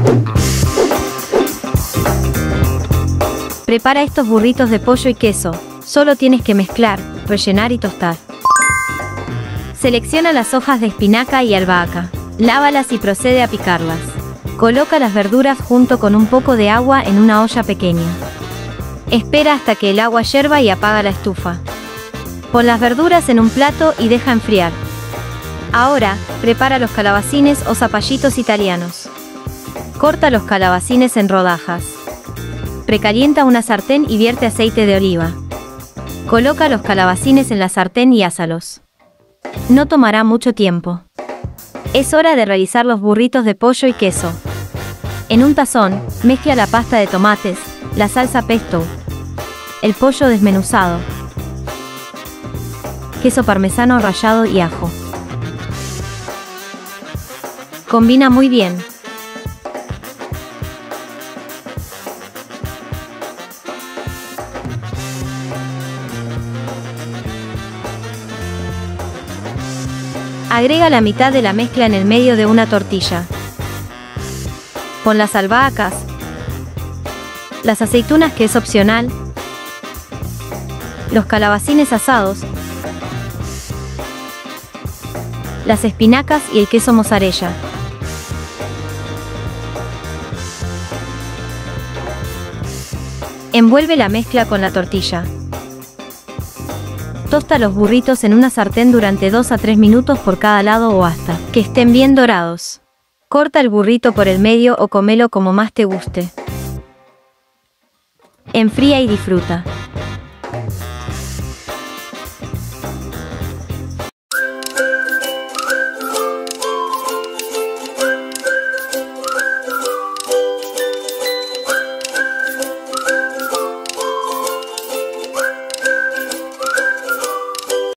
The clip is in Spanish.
Prepara estos burritos de pollo y queso. Solo tienes que mezclar, rellenar y tostar. Selecciona las hojas de espinaca y albahaca. Lávalas y procede a picarlas. Coloca las verduras junto con un poco de agua en una olla pequeña. Espera hasta que el agua hierva y apaga la estufa. Pon las verduras en un plato y deja enfriar. Ahora, prepara los calabacines o zapallitos italianos. Corta los calabacines en rodajas. Precalienta una sartén y vierte aceite de oliva. Coloca los calabacines en la sartén y ásalos. No tomará mucho tiempo. Es hora de realizar los burritos de pollo y queso. En un tazón, mezcla la pasta de tomates, la salsa pesto, el pollo desmenuzado, queso parmesano rallado y ajo. Combina muy bien. Agrega la mitad de la mezcla en el medio de una tortilla. Pon las albahacas, las aceitunas, que es opcional, los calabacines asados, las espinacas y el queso mozzarella. Envuelve la mezcla con la tortilla. Tosta los burritos en una sartén durante 2 a 3 minutos por cada lado o hasta que estén bien dorados. Corta el burrito por el medio o comelo como más te guste. Enfría y disfruta.